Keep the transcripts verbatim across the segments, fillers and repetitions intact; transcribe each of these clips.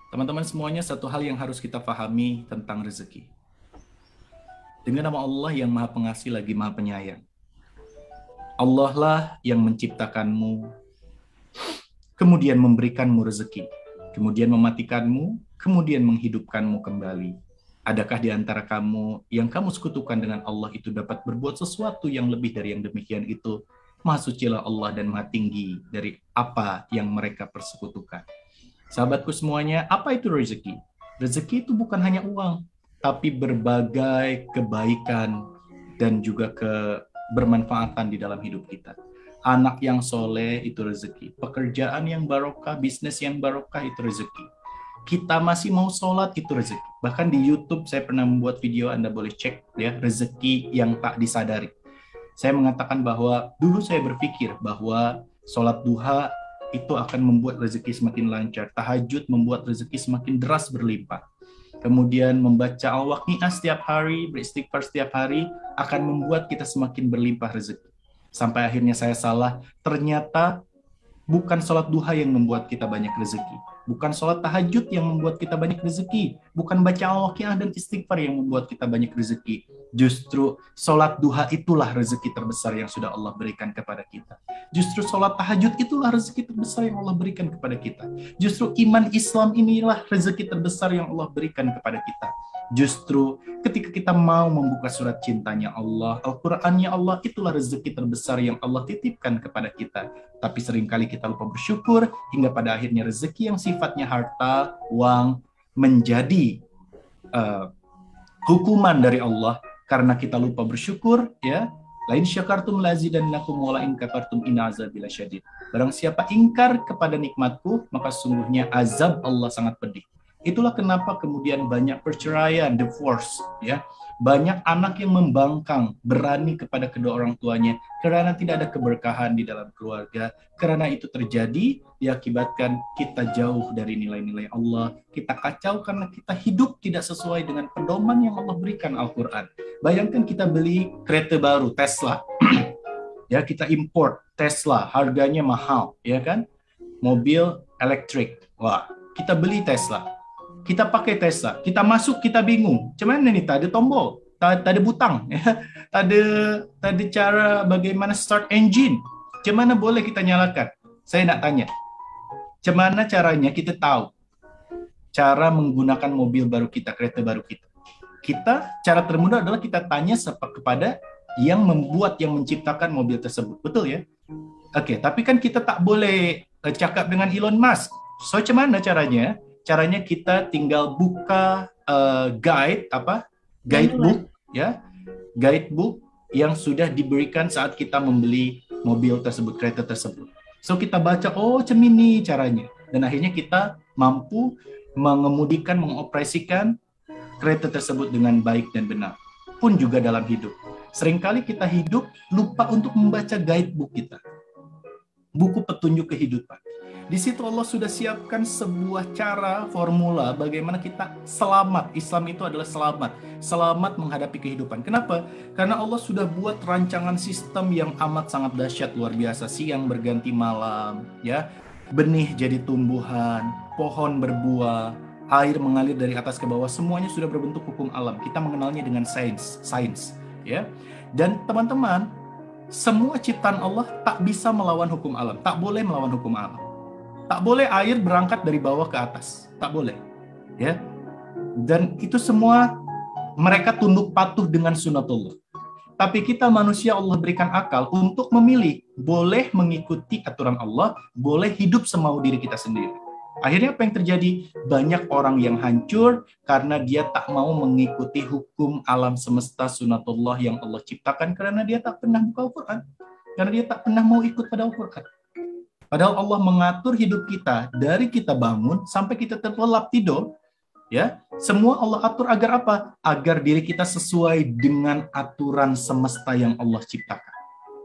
Teman-teman semuanya, satu hal yang harus kita pahami tentang rezeki. Dengan nama Allah yang Maha Pengasih lagi Maha Penyayang. Allah lah yang menciptakanmu, kemudian memberikanmu rezeki, kemudian mematikanmu, kemudian menghidupkanmu kembali. Adakah di antara kamu yang kamu sekutukan dengan Allah itu dapat berbuat sesuatu yang lebih dari yang demikian itu? Maha sucilah Allah dan maha tinggi dari apa yang mereka persekutukan. Sahabatku semuanya, apa itu rezeki? Rezeki itu bukan hanya uang, tapi berbagai kebaikan dan juga kebermanfaatan di dalam hidup kita. Anak yang soleh itu rezeki. Pekerjaan yang barokah, bisnis yang barokah itu rezeki. Kita masih mau sholat itu rezeki. Bahkan di YouTube saya pernah membuat video, Anda boleh cek ya, rezeki yang tak disadari. Saya mengatakan bahwa dulu saya berpikir bahwa sholat duha itu akan membuat rezeki semakin lancar. Tahajud membuat rezeki semakin deras berlimpah. Kemudian membaca al-waqi'ah setiap hari, beristighfar setiap hari, akan membuat kita semakin berlimpah rezeki. Sampai akhirnya saya salah, ternyata bukan sholat duha yang membuat kita banyak rezeki. Bukan sholat tahajud yang membuat kita banyak rezeki. Bukan baca al-waqi'ah dan istighfar yang membuat kita banyak rezeki. Justru sholat duha itulah rezeki terbesar yang sudah Allah berikan kepada kita. Justru sholat tahajud itulah rezeki terbesar yang Allah berikan kepada kita. Justru iman Islam inilah rezeki terbesar yang Allah berikan kepada kita. Justru ketika kita mau membuka surat cintanya Allah, Al-Qur'annya Allah, itulah rezeki terbesar yang Allah titipkan kepada kita. Tapi seringkali kita lupa bersyukur, hingga pada akhirnya rezeki yang sifatnya harta, uang, menjadi uh, hukuman dari Allah karena kita lupa bersyukur, ya. Lain syakartum lazidannakum wa la in kafartum inna azabi lasyadid. Barang siapa ingkar kepada nikmatku, maka sungguhnya azab Allah sangat pedih. Itulah kenapa kemudian banyak perceraian, divorce, ya. Banyak anak yang membangkang, berani kepada kedua orang tuanya karena tidak ada keberkahan di dalam keluarga. Karena itu terjadi, diakibatkan kita jauh dari nilai-nilai Allah. Kita kacau karena kita hidup tidak sesuai dengan pedoman yang Allah berikan Al-Quran. Bayangkan kita beli kereta baru, Tesla. Ya, kita import Tesla, harganya mahal, ya kan? Mobil elektrik. Wah, kita beli Tesla. Kita pakai Tesla, kita masuk, kita bingung. Cuman ini tak ada tombol, tak, tak ada butang, ya. tak ada tak ada cara bagaimana start engine. Cuman boleh kita nyalakan? Saya nak tanya, cuman caranya kita tahu cara menggunakan mobil baru kita, kereta baru kita. Kita cara termudah adalah kita tanya kepada yang membuat, yang menciptakan mobil tersebut, betul ya? Oke, tapi kan kita tak boleh cakap dengan Elon Musk. So, cuman caranya? Caranya kita tinggal buka uh, guide apa guidebook ya guidebook yang sudah diberikan saat kita membeli mobil tersebut, kereta tersebut. So kita baca, oh cemini caranya, dan akhirnya kita mampu mengemudikan, mengoperasikan kereta tersebut dengan baik dan benar. Pun juga dalam hidup, seringkali kita hidup lupa untuk membaca guidebook kita, buku petunjuk kehidupan. Di situ Allah sudah siapkan sebuah cara, formula bagaimana kita selamat. Islam itu adalah selamat. Selamat menghadapi kehidupan. Kenapa? Karena Allah sudah buat rancangan sistem yang amat sangat dahsyat, luar biasa. Siang berganti malam, ya. Benih jadi tumbuhan, pohon berbuah, air mengalir dari atas ke bawah. Semuanya sudah berbentuk hukum alam. Kita mengenalnya dengan sains, sains, ya. Dan teman-teman, semua ciptaan Allah tak bisa melawan hukum alam. Tak boleh melawan hukum alam. Tak boleh air berangkat dari bawah ke atas, tak boleh, ya. Dan itu semua mereka tunduk patuh dengan sunatullah. Tapi kita manusia Allah berikan akal untuk memilih, boleh mengikuti aturan Allah, boleh hidup semau diri kita sendiri. Akhirnya apa yang terjadi? Banyak orang yang hancur karena dia tak mau mengikuti hukum alam semesta sunatullah yang Allah ciptakan, karena dia tak pernah buka Al-Quran, karena dia tak pernah mau ikut pada Al-Quran. Padahal Allah mengatur hidup kita dari kita bangun sampai kita terlelap tidur, ya. Semua Allah atur agar apa? Agar diri kita sesuai dengan aturan semesta yang Allah ciptakan.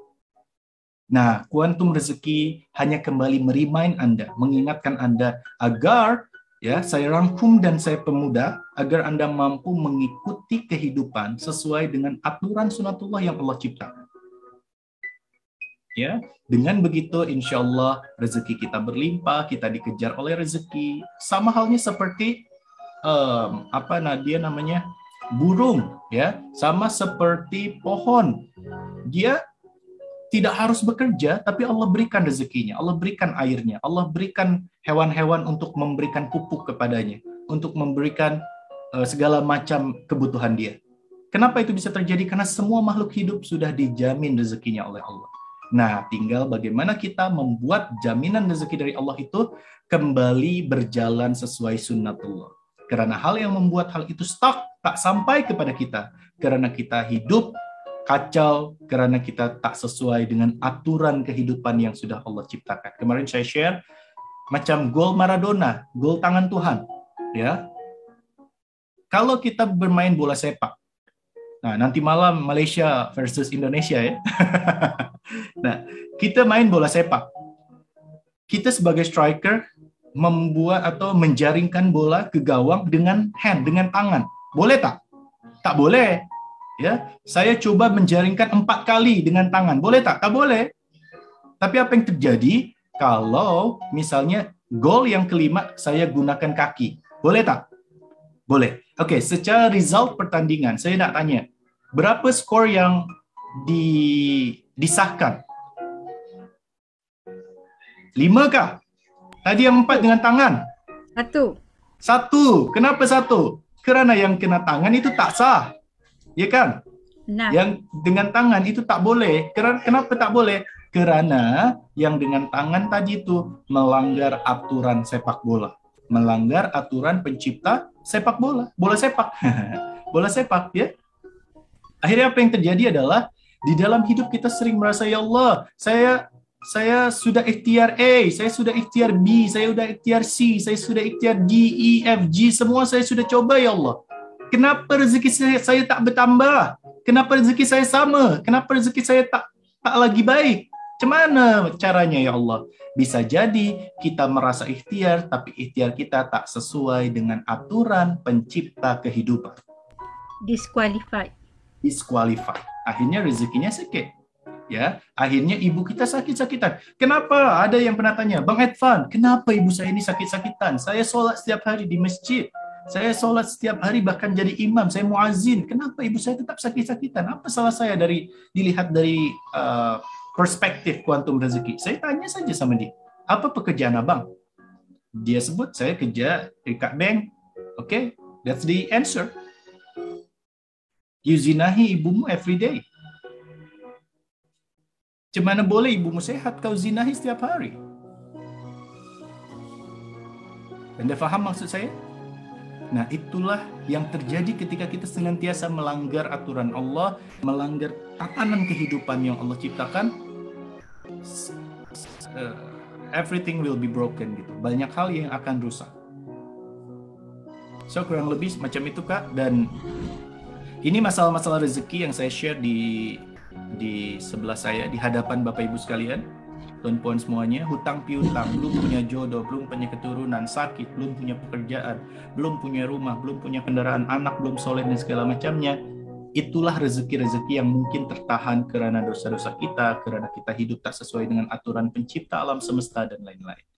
Nah, kuantum rezeki hanya kembali merimain Anda, mengingatkan Anda agar, ya, saya rangkum dan saya pemuda, agar Anda mampu mengikuti kehidupan sesuai dengan aturan sunatullah yang Allah ciptakan. Ya, dengan begitu insya Allah rezeki kita berlimpah, kita dikejar oleh rezeki. Sama halnya seperti um, apa Nadia namanya burung, ya, sama seperti pohon. Dia tidak harus bekerja, tapi Allah berikan rezekinya, Allah berikan airnya, Allah berikan hewan-hewan untuk memberikan pupuk kepadanya, untuk memberikan uh, segala macam kebutuhan dia. Kenapa itu bisa terjadi? Karena semua makhluk hidup sudah dijamin rezekinya oleh Allah. Nah, tinggal bagaimana kita membuat jaminan rezeki dari Allah itu kembali berjalan sesuai sunnatullah. Karena hal yang membuat hal itu stuck, tak sampai kepada kita. Karena kita hidup kacau, karena kita tak sesuai dengan aturan kehidupan yang sudah Allah ciptakan. Kemarin saya share, macam gol Maradona, gol tangan Tuhan. Ya, kalau kita bermain bola sepak, nah nanti malam Malaysia versus Indonesia ya. Nah, kita main bola sepak. Kita sebagai striker membuat atau menjaringkan bola ke gawang dengan hand, dengan tangan. Boleh tak? Tak boleh. Ya, saya coba menjaringkan empat kali dengan tangan. Boleh tak? Tak boleh. Tapi apa yang terjadi kalau misalnya gol yang kelima saya gunakan kaki? Boleh tak? Boleh. Oke, secara result pertandingan, saya nak tanya, berapa skor yang di, disahkan? Lima kah? Tadi yang empat dengan tangan? Satu. Satu. Kenapa satu? Kerana yang kena tangan itu tak sah. Ya kan? Enam. Yang dengan tangan itu tak boleh. Kenapa tak boleh? Kerana yang dengan tangan tadi itu melanggar aturan sepak bola. Melanggar aturan pencipta sepak bola. Bola sepak. Bola sepak, ya. Akhirnya apa yang terjadi adalah di dalam hidup kita sering merasa, ya Allah, saya saya sudah ikhtiar A, saya sudah ikhtiar B, saya sudah ikhtiar C, saya sudah ikhtiar D, E, F, G, semua saya sudah coba, ya Allah. Kenapa rezeki saya, saya tak bertambah? Kenapa rezeki saya sama? Kenapa rezeki saya tak tak lagi baik? Macam mana caranya, ya Allah? Bisa jadi kita merasa ikhtiar, tapi ikhtiar kita tak sesuai dengan aturan pencipta kehidupan. Disqualified. Disqualified. Akhirnya rezekinya sedikit. Ya, akhirnya ibu kita sakit-sakitan. Kenapa? Ada yang pernah tanya, Bang Edvan, kenapa ibu saya ini sakit-sakitan? Saya sholat setiap hari di masjid. Saya sholat setiap hari bahkan jadi imam, saya muazin. Kenapa ibu saya tetap sakit-sakitan? Apa salah saya dari dilihat dari uh, perspektif kuantum rezeki? Saya tanya saja sama dia, apa pekerjaan abang? Dia sebut, saya kerja dekat bank. Oke, okay, that's the answer. You zinahi ibumu every day. Macam mana boleh ibumu sehat kau zinahi setiap hari? Anda faham maksud saya? Nah, itulah yang terjadi ketika kita senantiasa melanggar aturan Allah, melanggar tatanan kehidupan yang Allah ciptakan. Uh, everything will be broken gitu. Banyak hal yang akan rusak. So, kurang lebih macam itu, Kak. Dan ini masalah-masalah rezeki yang saya share di di sebelah saya, di hadapan Bapak Ibu sekalian, tuan-puan semuanya, hutang piutang, belum punya jodoh, belum punya keturunan, sakit, belum punya pekerjaan, belum punya rumah, belum punya kendaraan, anak belum soleh dan segala macamnya. Itulah rezeki-rezeki yang mungkin tertahan karena dosa-dosa kita, karena kita hidup tak sesuai dengan aturan pencipta alam semesta dan lain-lain.